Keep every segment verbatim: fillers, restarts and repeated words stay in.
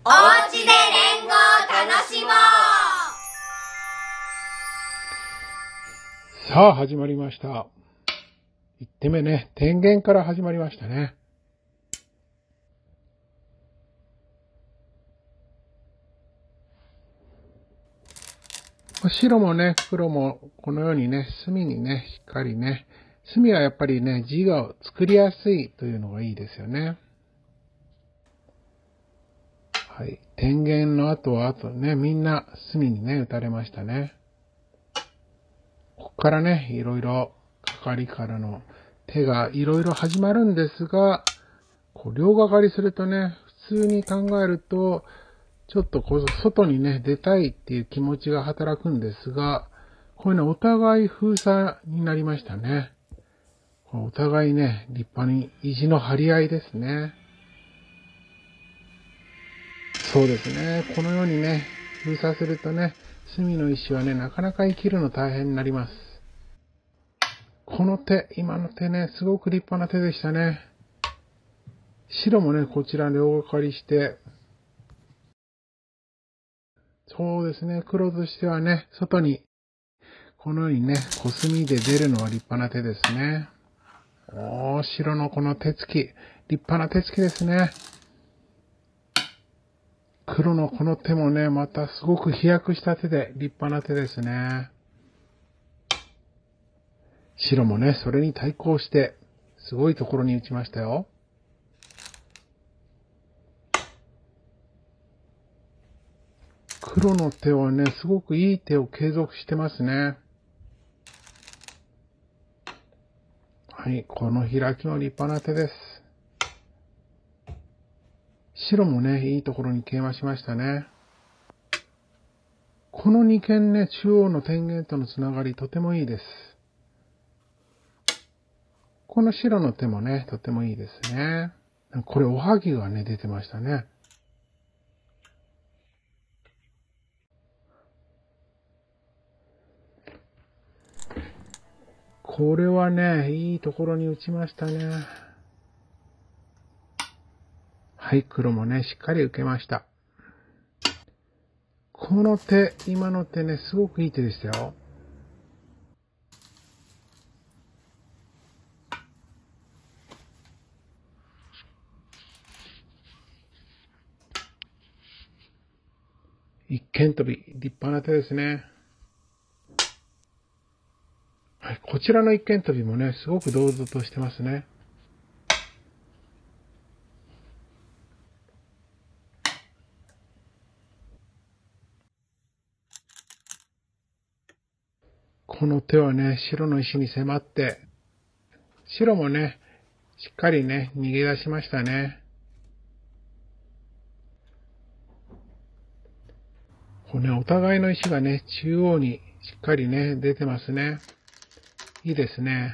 おうちで連合楽しもう。 さあ始まりました。いってんめね、天元から始まりましたね。白もね、黒もこのようにね、隅にね、しっかりね、隅はやっぱりね、字が作りやすいというのがいいですよね。はい。天元の後は、あとね、みんな隅にね、打たれましたね。ここからね、いろいろ、かかりからの手がいろいろ始まるんですが、こう両がかりするとね、普通に考えると、ちょっとこう外にね、出たいっていう気持ちが働くんですが、こういうのお互い封鎖になりましたね。お互いね、立派に意地の張り合いですね。そうですね。このようにね、封鎖するとね、隅の石はね、なかなか生きるの大変になります。この手、今の手ね、すごく立派な手でしたね。白もね、こちら両がかりして、そうですね、黒としてはね、外に、このようにね、コスミで出るのは立派な手ですね。おー、白のこの手つき、立派な手つきですね。黒のこの手もね、またすごく飛躍した手で、立派な手ですね。白もね、それに対抗して、すごいところに打ちましたよ。黒の手はね、すごくいい手を継続してますね。はい、この開きも立派な手です。白もね、いいところに桂馬しましたね。この二間ね、中央の天元とのつながりとてもいいです。この白の手もね、とてもいいですね。これおはぎがね、出てましたね。これはね、いいところに打ちましたね。はい、黒もね、しっかり受けました。この手、今の手ね、すごくいい手でしたよ。一間飛び、立派な手ですね。はい、こちらの一間飛びもね、すごく堂々としてますね。この手はね、白の石に迫って、白もね、しっかりね、逃げ出しましたね。これね、お互いの石がね、中央にしっかりね、出てますね。いいですね。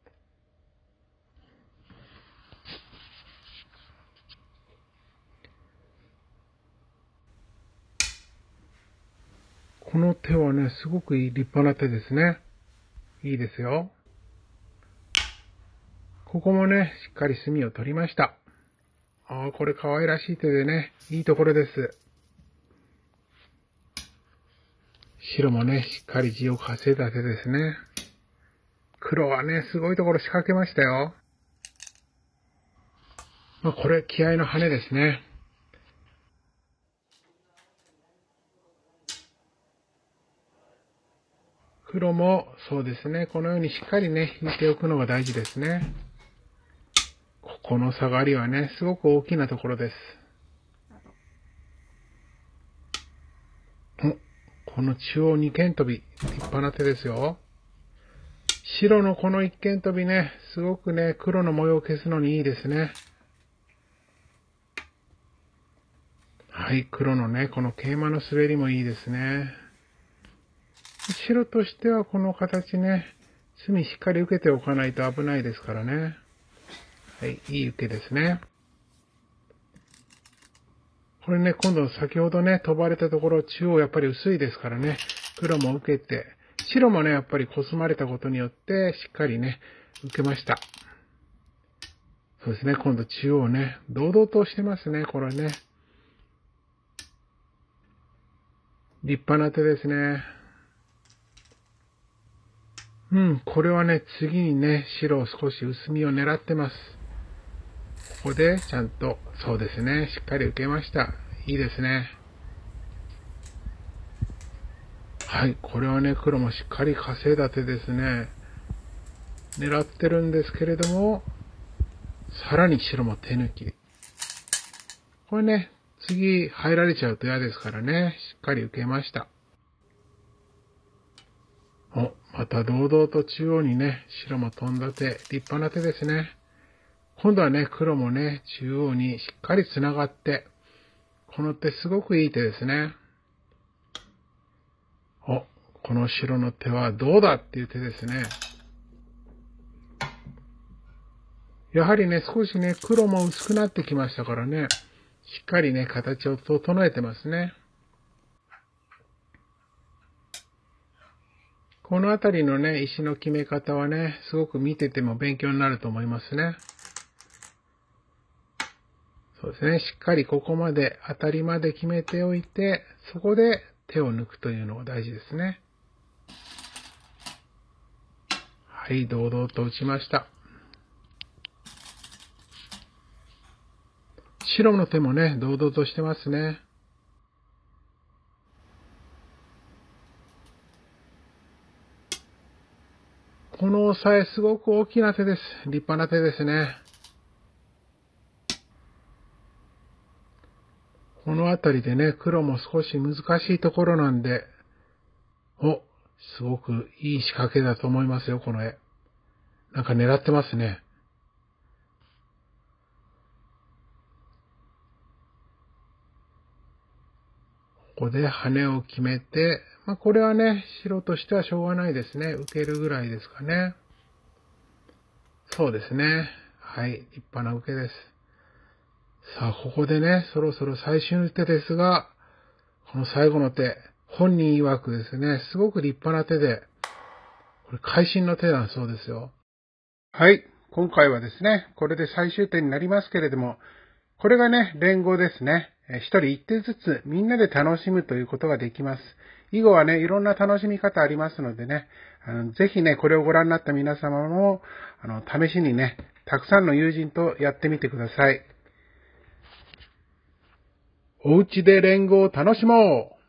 この手はね、すごくいい立派な手ですね。いいですよ。ここもね、しっかり隅を取りました。ああ、これ可愛らしい手でね、いいところです。白もね、しっかり地を稼いだ手ですね。黒はね、すごいところ仕掛けましたよ。まあ、これ、気合の羽ですね。黒も、そうですね、このようにしっかりね、引いておくのが大事ですね。ここの下がりはね、すごく大きなところです。お、この中央二間飛び、立派な手ですよ。白のこの一間飛びね、すごくね、黒の模様を消すのにいいですね。はい、黒のね、この桂馬の滑りもいいですね。白としてはこの形ね、隅しっかり受けておかないと危ないですからね。はい、いい受けですね。これね、今度先ほどね、飛ばれたところ、中央やっぱり薄いですからね、黒も受けて、白もね、やっぱりコスまれたことによって、しっかりね、受けました。そうですね、今度中央ね、堂々としてますね、これね。 立派な手ですね。うん、これはね、次にね、白を少し薄みを狙ってます。ここでちゃんと、そうですね、しっかり受けました。いいですね。はい、これはね、黒もしっかり稼いだ手ですね。狙ってるんですけれども、さらに白も手抜き。これね、次入られちゃうと嫌ですからね、しっかり受けました。お、また堂々と中央にね、白も飛んだ手、立派な手ですね。今度はね、黒もね、中央にしっかり繋がって、この手すごくいい手ですね。お、この白の手はどうだっていう手ですね。やはりね、少しね、黒も薄くなってきましたからね、しっかりね、形を整えてますね。このあたりのね、石の決め方はね、すごく見てても勉強になると思いますね。そうですね、しっかりここまで当たりまで決めておいて、そこで手を抜くというのが大事ですね。はい、堂々と打ちました。白の手もね、堂々としてますね。この押さえすごく大きな手です。立派な手ですね。このあたりでね、黒も少し難しいところなんで、お、すごくいい仕掛けだと思いますよ、この絵。なんか狙ってますね。ここで羽を決めて、まあ、これはね、白としてはしょうがないですね。受けるぐらいですかね。そうですね。はい、立派な受けです。さあ、ここでね、そろそろ最終の手ですが、この最後の手、本人曰くですね、すごく立派な手で、これ会心の手だそうですよ。はい、今回はですね、これで最終手になりますけれども、これがね、連合ですね。一人一手ずつみんなで楽しむということができます。囲碁はね、いろんな楽しみ方ありますのでね、あのぜひね、これをご覧になった皆様も、あの、試しにね、たくさんの友人とやってみてください。お家で連合を楽しもう！